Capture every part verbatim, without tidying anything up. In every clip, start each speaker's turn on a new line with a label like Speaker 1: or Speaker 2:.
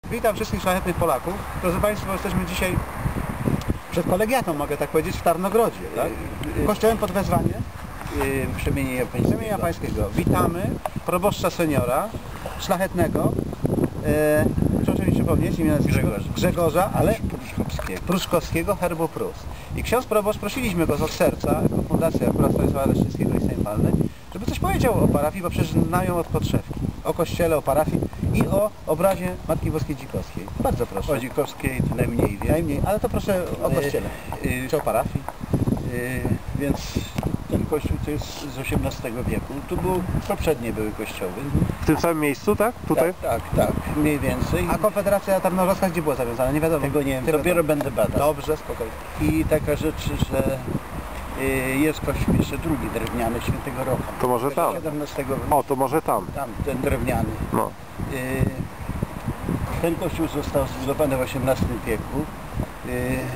Speaker 1: Witam wszystkich szlachetnych Polaków. Drodzy Państwo, jesteśmy dzisiaj przed kolegiatą, mogę tak powiedzieć, w Tarnogrodzie, tak? Kościołem pod wezwanie
Speaker 2: Przemienienia Pańskiego.
Speaker 1: Przemienienia Pańskiego. Witamy proboszcza seniora, szlachetnego, e, proszę mi przypomnieć imię
Speaker 2: Grzegorza.
Speaker 1: Grzegorza, ale
Speaker 2: Pruszkowskiego.
Speaker 1: Pruszkowskiego, herbu Prus. I ksiądz proboszcz, prosiliśmy go od serca, jako Fundacja akurat Stanisława Leszczyńskiego i Sejm Walny, żeby coś powiedział o parafii, bo przecież znają od podszewki. O kościele, o parafii i o obrazie Matki Boskiej Dzikowskiej. Bardzo proszę.
Speaker 2: O Dzikowskiej to najmniej wiem.
Speaker 1: Najmniej, ale to proszę o kościele.
Speaker 2: Yy,
Speaker 1: Czy o parafii?
Speaker 2: Yy, więc ten kościół to jest z osiemnastego wieku. Tu był, poprzednie były kościoły.
Speaker 3: W tym samym miejscu, tak? Tutaj?
Speaker 2: Tak, tak, tak, mniej więcej.
Speaker 1: A Konfederacja Tarnowska gdzie była zawiązana? Nie wiadomo.
Speaker 2: Tego nie wiem,
Speaker 1: Tego
Speaker 2: dopiero
Speaker 1: to...
Speaker 2: będę badał.
Speaker 1: Dobrze, spokojnie.
Speaker 2: I taka rzecz, że yy, jest kościół jeszcze drugi drewniany, Świętego Rocha.
Speaker 3: To może tam.
Speaker 2: siedemnastego
Speaker 3: O, to może tam.
Speaker 2: Tam, ten drewniany.
Speaker 3: No.
Speaker 2: Yy, ten kościół został zbudowany w osiemnastym wieku. Yy,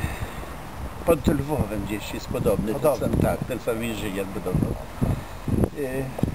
Speaker 2: pod Lwowem gdzieś jest podobny.
Speaker 1: Podobny.
Speaker 2: Ten sam, tak, ten sam inżynier budował. Yy,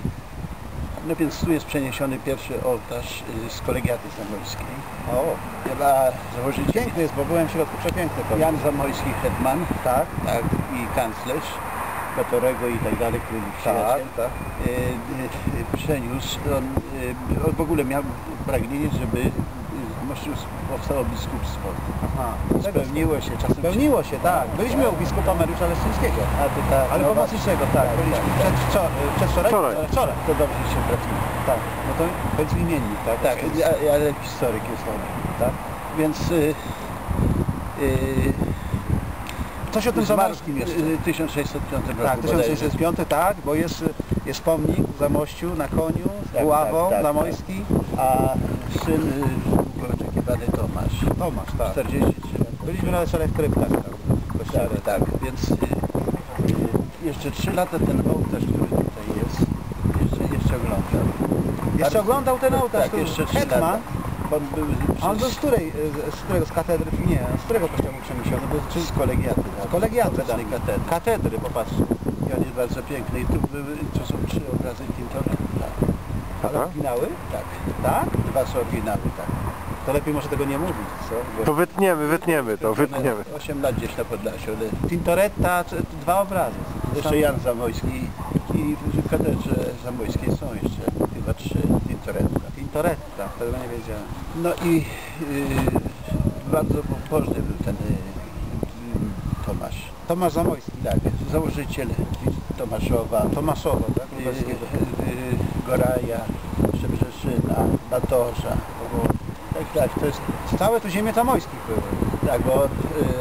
Speaker 2: no więc tu jest przeniesiony pierwszy ołtarz yy, z kolegiaty zamojskiej.
Speaker 1: O,
Speaker 2: Dla założycieli
Speaker 1: piękny jest, bo byłem w środku, przepiękny. to.
Speaker 2: Jan Zamojski, hetman,
Speaker 1: Tak,
Speaker 2: tak, i kanclerz Batorego i tak dalej, który był
Speaker 1: tak,
Speaker 2: przyjaciel.
Speaker 1: tak.
Speaker 2: Yy, yy, przeniósł, on, yy, on w ogóle miał pragnienie, żeby yy, w Mościu powstało biskupstwo.
Speaker 1: Aha.
Speaker 2: Spełniło się czasem.
Speaker 1: Spełniło się, tak. Byliśmy u biskupa Mariusza Leszczyńskiego.
Speaker 2: A to tak,
Speaker 1: Ale
Speaker 2: no
Speaker 1: pomocniczego, tak. Byliśmy
Speaker 2: tak,
Speaker 1: przed, przedwczoraj?
Speaker 3: Wczoraj.
Speaker 1: Wczoraj.
Speaker 2: to dobrze się trafili.
Speaker 1: Tak. No to będzie imiennik, tak?
Speaker 2: Tak, a- ale historyk jest on.
Speaker 1: Tak.
Speaker 2: Więc yy, yy,
Speaker 1: Coś o tym
Speaker 2: zmarł
Speaker 1: Zamorskim jeszcze.
Speaker 2: w tysiąc sześćset piątym roku.
Speaker 1: Tak, tysiąc sześćset piąty, tak, bo jest, jest pomnik w Zamościu na koniu, z
Speaker 2: Tak,
Speaker 1: buławą,
Speaker 2: tak, tak,
Speaker 1: Zamojski.
Speaker 2: A syn yy, długo oczekiwany Tomasz.
Speaker 1: Tomasz, tak.
Speaker 2: czterdzieści trzy lata.
Speaker 1: Byliśmy nawet wczoraj w kryptach. Tam, w kościele.
Speaker 2: Tak, tak, więc yy, yy, jeszcze trzy lata ten ołtarz, który tutaj jest, jeszcze, jeszcze oglądam.
Speaker 1: Jeszcze oglądał ten ołtarz,
Speaker 2: Tak,
Speaker 1: który-
Speaker 2: jeszcze trzy
Speaker 1: hetman.
Speaker 2: lata. On był
Speaker 1: A on
Speaker 2: przez-
Speaker 1: z której, z którego, z katedry, nie, z którego kościoła był przeniesiony? Był
Speaker 2: czy z kolegiaty.
Speaker 1: z kolegiaty,
Speaker 2: obecnej
Speaker 1: tam.
Speaker 2: katedry.
Speaker 1: Katedry, popatrzcie.
Speaker 2: I on jest bardzo piękny. I tu, były, tu są trzy obrazy Tintoretta.
Speaker 1: Ale
Speaker 3: Aha.
Speaker 1: oryginały?
Speaker 2: Tak.
Speaker 1: Tak?
Speaker 2: Dwa są oryginały, tak.
Speaker 1: To lepiej może tego nie mówić, co? Bo
Speaker 3: To wytniemy, wytniemy to, wytniemy.
Speaker 2: osiem lat gdzieś na Podlasiu, ale
Speaker 1: Tintoretta, czy- dwa obrazy.
Speaker 2: jeszcze Jan Zamojski i w katedrze zamojskiej są jeszcze chyba trzy Tintoretta.
Speaker 1: Tintoretta, tego nie wiedziałem.
Speaker 2: No i yy, bardzo pobożny był ten yy, Tomasz.
Speaker 1: Tomasz Zamojski.
Speaker 2: Tak, założyciel Tomaszowa,
Speaker 1: Tomaszowo, tak?
Speaker 2: yy, yy, Goraja, Szczebrzeszyna, Batorza. Tak, tak, to jest
Speaker 1: Całe tu ziemie Zamojskich były.
Speaker 2: tak, bo y,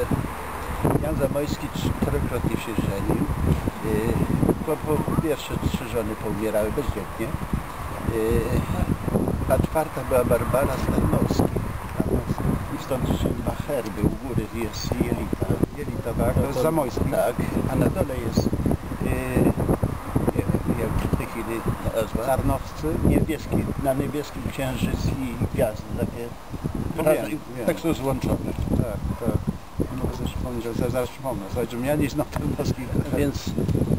Speaker 2: Jan Zamojski czterokrotnie się żenił. Y, po, po pierwsze trzy żony poumierały bezwzględnie. Y, a czwarta była Barbara Stanowski. I stąd ma herby, u góry jest jelita.
Speaker 1: Jelita, tak? To jest Zamojski.
Speaker 2: Tak, a na dole jest y, nie wiem, jak w tej chwili nazwa.
Speaker 1: Tarnowscy.
Speaker 2: Niebieski, na niebieskim księżyc i gwiazdy takie.
Speaker 1: No
Speaker 2: tak,
Speaker 1: wiem, wiem.
Speaker 2: tak są złączone.
Speaker 1: Tak, tak. Mogę sobie przypomnieć, ale zaraz, zaraz przypomnę. Słuchaj, że ja nie znam Tarnowskich.
Speaker 2: Więc y,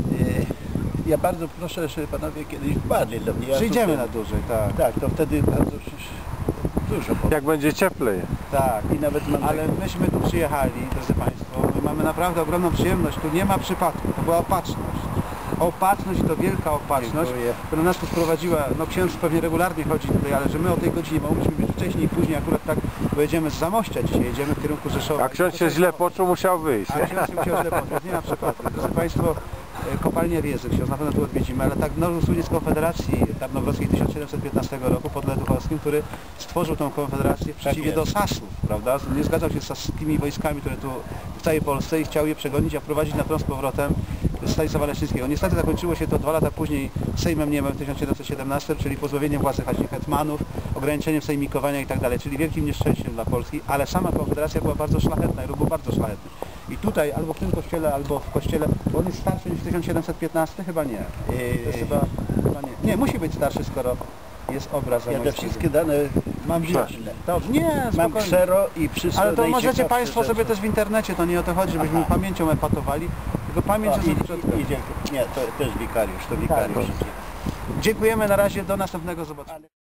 Speaker 2: ja bardzo proszę, żeby panowie kiedyś wpadli do mnie. Ja
Speaker 1: Przyjdziemy
Speaker 2: tutaj-
Speaker 1: na dłużej, tak.
Speaker 2: Tak, to wtedy bardzo dużo powiem.
Speaker 3: Jak będzie cieplej.
Speaker 1: Tak.
Speaker 2: I nawet mam
Speaker 1: Ale myśmy tu przyjechali, drodzy Państwo, my mamy naprawdę ogromną przyjemność, tu nie ma przypadku, to była opatrzność. Opatrzność i to wielka opatrzność,
Speaker 2: Dziękuję.
Speaker 1: która nas tu sprowadziła, no ksiądz pewnie regularnie chodzi tutaj, ale że my o tej godzinie mogliśmy być wcześniej i później, akurat tak, bo jedziemy z Zamościa dzisiaj, jedziemy w kierunku Rzeszowa.
Speaker 3: A ksiądz się źle poczuł, musiał wyjść.
Speaker 1: A ksiądz się musiał źle poczuć, nie ma przypadku. Drodzy Państwo, e, kopalnia Wiedzy, ksiądz na pewno tu odwiedzimy, ale tak mnożył słynie z Konfederacji Tarnowskiej tysiąc siedemset piętnastego roku pod Leduchowskim, który stworzył tą konfederację w przeciwieństwie do
Speaker 2: jest.
Speaker 1: Sasów, prawda? Nie zgadzał się z saskimi wojskami, które tu w całej Polsce i chciał je przegonić, a wprowadzić na tron z powrotem Stanisława Leszczyńskiego. Niestety zakończyło się to dwa lata później Sejmem Niemem w tysiąc siedemset siedemnastym, czyli pozbawieniem władzy hetmanów, ograniczeniem sejmikowania i tak dalej, czyli wielkim nieszczęściem dla Polski, ale sama konfederacja była bardzo szlachetna i ruch był bardzo szlachetny. I tutaj, albo w tym kościele, albo w kościele, bo on jest starszy niż tysiąc siedemset piętnasty? Chyba nie. To jest chyba, chyba nie. Nie, musi być starszy, skoro jest obraz
Speaker 2: Ja te
Speaker 1: Zamojskiego.
Speaker 2: wszystkie dane mam
Speaker 3: Tak.
Speaker 2: źle.
Speaker 1: Dobrze, nie,
Speaker 2: Mam
Speaker 1: spokojnie.
Speaker 2: ksero i przysłał
Speaker 1: Ale to możecie
Speaker 2: najciekawsze
Speaker 1: Państwo sobie
Speaker 2: rzeczy.
Speaker 1: też w internecie, to nie o to chodzi, żebyśmy
Speaker 2: Aha.
Speaker 1: pamięcią epatowali, tylko pamięć
Speaker 2: O,
Speaker 1: jest od
Speaker 2: i,
Speaker 1: początku.
Speaker 2: i, idzie, nie, to też wikariusz, to wikariusz.
Speaker 1: Dziękujemy na razie, do następnego zobaczenia.